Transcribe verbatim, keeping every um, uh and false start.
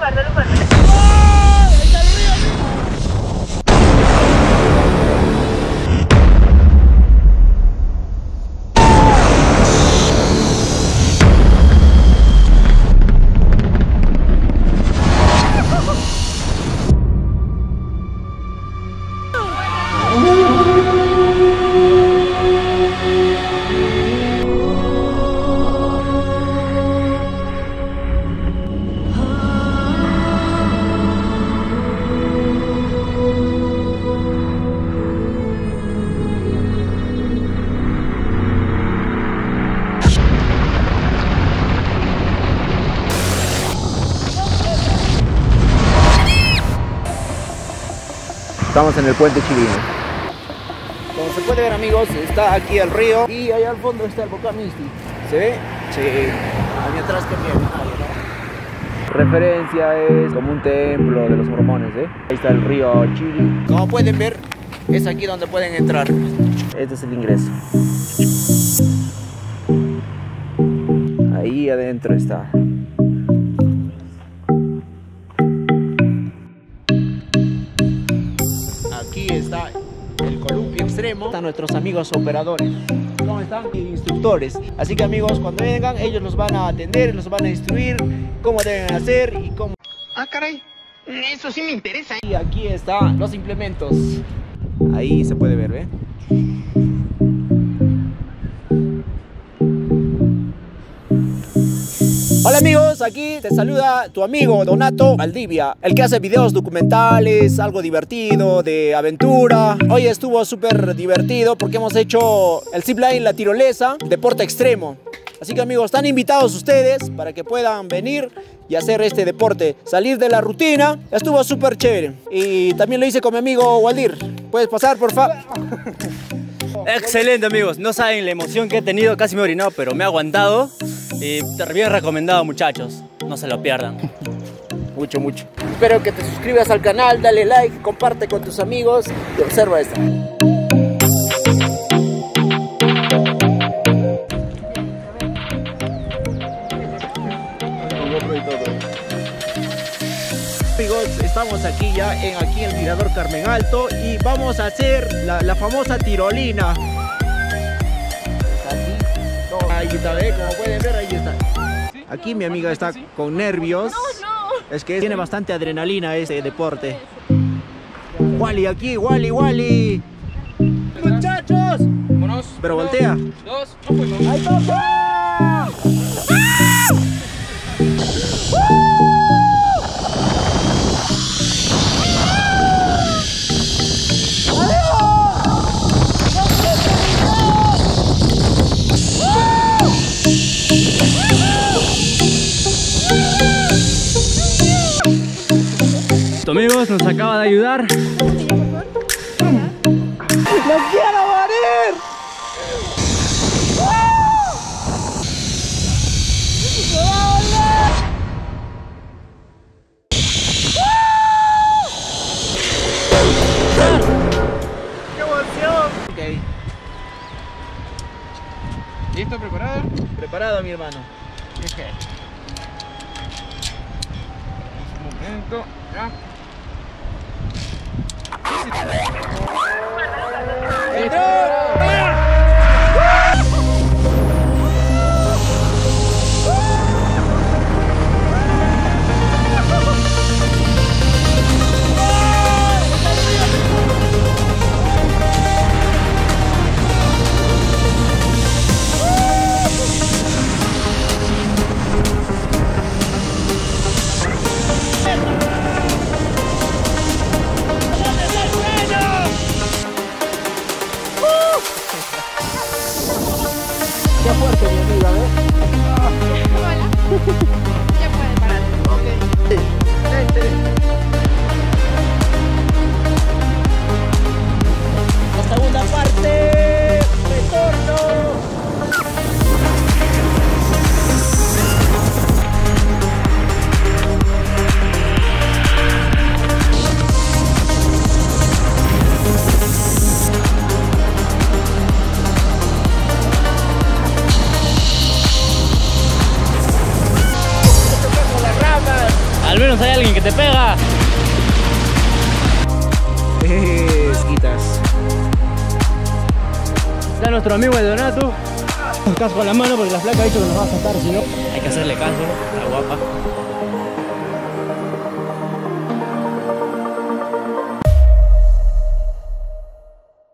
guarda, lo guarda. Estamos en el puente chileno. Como se puede ver, amigos, está aquí el río y allá al fondo está el volcán Misti. ¿Se ve? Sí. Allá atrás también. Referencia es como un templo de los mormones, ¿eh? Ahí está el río Chili. Como pueden ver, es aquí donde pueden entrar. Este es el ingreso. Ahí adentro está. Aquí está el columpio extremo. Están nuestros amigos operadores. ¿Cómo están? Instructores. Así que, amigos, cuando vengan, ellos los van a atender, los van a instruir cómo deben hacer y cómo. Ah, caray. Eso sí me interesa. Y aquí están los implementos. Ahí se puede ver, ¿ve? Hola amigos, aquí te saluda tu amigo Donato Valdivia, el que hace videos documentales, algo divertido, de aventura. Hoy estuvo súper divertido porque hemos hecho el zipline, la tirolesa, deporte extremo. Así que, amigos, están invitados ustedes para que puedan venir y hacer este deporte, salir de la rutina. Estuvo súper chévere. Y también lo hice con mi amigo Waldir. ¿Puedes pasar, por favor? Excelente, amigos, no saben la emoción que he tenido, casi me he orinado, pero me he aguantado. Y bien recomendado, muchachos, no se lo pierdan. Mucho, mucho. Espero que te suscribas al canal, dale like, comparte con tus amigos y observa esto. Amigos, estamos aquí ya en aquí en el Mirador Carmen Alto y vamos a hacer la, la famosa tirolina. Ahí está, ¿ve? Como pueden ver, ahí está. Aquí mi amiga está con nervios. No, no. Es que tiene bastante adrenalina ese deporte. Wally, aquí, Wally, Wally. Muchachos. Vámonos. Pero voltea. Dos, uno. ¡Ahí está! Amigos, nos acaba de ayudar. ¡No quiero morir! ¡Qué emoción! Okay. ¿Listo? ¿Preparado? Preparado, mi hermano. Ok. Un momento. Ya. ¡Bueno! menos hay alguien que te pega. Esquitas. Está nuestro amigo el Donato. Casco a la mano porque la flaca ha dicho que nos va a saltar, si no hay que hacerle caso, la guapa.